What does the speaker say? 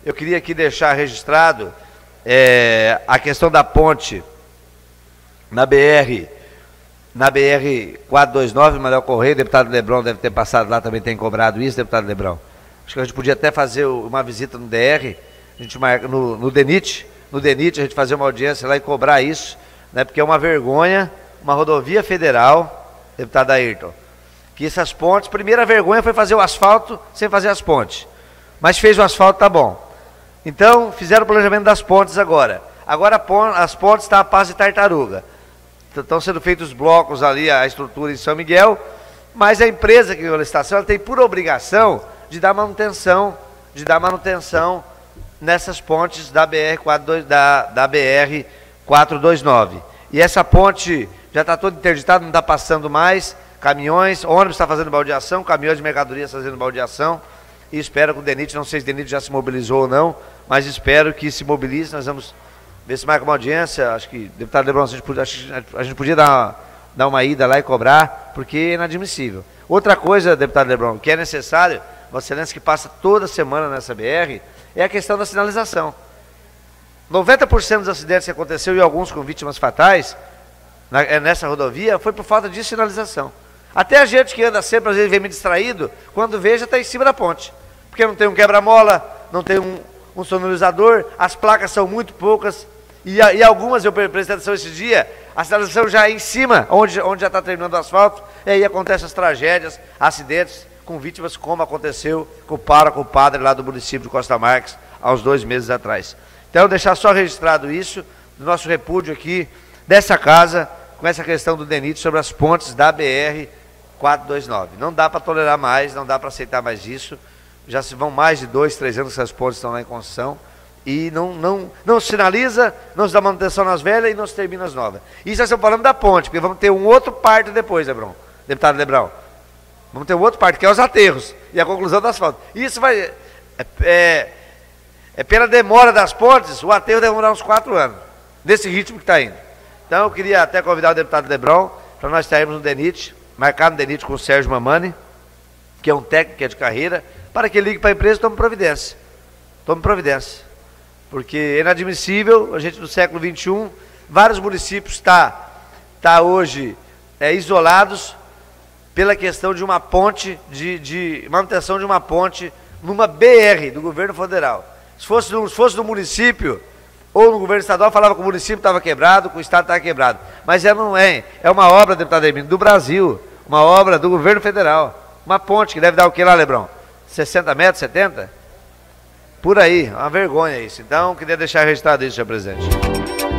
eu queria aqui deixar registrado a questão da ponte na BR 429, Manuel Correia, deputado Lebrão deve ter passado lá, também tem cobrado isso, deputado Lebrão. Acho que a gente podia até fazer uma visita no DR, a gente marca no DENIT, a gente fazer uma audiência lá e cobrar isso, né, porque é uma vergonha, uma rodovia federal, deputado Ayrton, que essas pontes, primeira vergonha foi fazer o asfalto sem fazer as pontes, mas fez o asfalto, tá bom. Então, fizeram o planejamento das pontes agora. Agora as pontes estão a passo de tartaruga. Estão sendo feitos os blocos ali, a estrutura em São Miguel, mas a empresa que ganhou a licitação, ela tem por obrigação de dar manutenção nessas pontes da BR 429. E essa ponte já está toda interditada, não está passando mais, caminhões, ônibus está fazendo baldeação, caminhões de mercadorias fazendo baldeação, e espero que o DENIT, não sei se o DENIT já se mobilizou ou não, mas espero que se mobilize. Nós vamos ver se marca uma audiência. Acho que, deputado Lebrão, a gente podia dar uma ida lá e cobrar, porque é inadmissível. Outra coisa, deputado Lebrão, que é necessário, Vossa Excelência, que passa toda semana nessa BR, é a questão da sinalização. 90% dos acidentes que aconteceu, e alguns com vítimas fatais, nessa rodovia, foi por falta de sinalização. Até a gente que anda sempre, às vezes, vem me distraído, quando vê, já está em cima da ponte. Porque não tem um quebra-mola, não tem um sonorizador, as placas são muito poucas, e algumas, eu prestei atenção esse dia, a sinalização já é em cima, onde já está terminando o asfalto, e aí acontecem as tragédias, acidentes com vítimas, como aconteceu com o padre lá do município de Costa Marques, há uns 2 meses atrás. Então, deixar só registrado isso, do nosso repúdio aqui, dessa casa, com essa questão do DENIT sobre as pontes da BR 429. Não dá para tolerar mais, não dá para aceitar mais isso. Já se vão mais de 2, 3 anos que essas pontes estão lá em construção, e não se sinaliza, não se dá manutenção nas velhas e não se termina as novas. Isso nós estamos falando da ponte, porque vamos ter um outro parte depois, Lebrão, deputado Lebrão. Vamos ter um outro parte, que é os aterros e a conclusão do asfalto. Isso vai... pela demora das pontes, o aterro deve demorar uns 4 anos, desse ritmo que está indo. Então eu queria até convidar o deputado Lebrão para nós estarmos no DENIT, marcar no DENIT com o Sérgio Mamani, que é um técnico que é de carreira, para que ele ligue para a empresa e tome providência. Tome providência. Porque é inadmissível, a gente no século XXI, vários municípios tá hoje isolados pela questão de uma ponte, de manutenção de uma ponte numa BR do governo federal. Se fosse no município ou no governo estadual, falava que o município estava quebrado, que o estado estava quebrado. Mas não é. É uma obra, deputado Hermínio, do Brasil, uma obra do governo federal. Uma ponte que deve dar o que lá, Lebrão? 60 metros, 70? Por aí, uma vergonha isso. Então, queria deixar registrado isso, senhor presidente.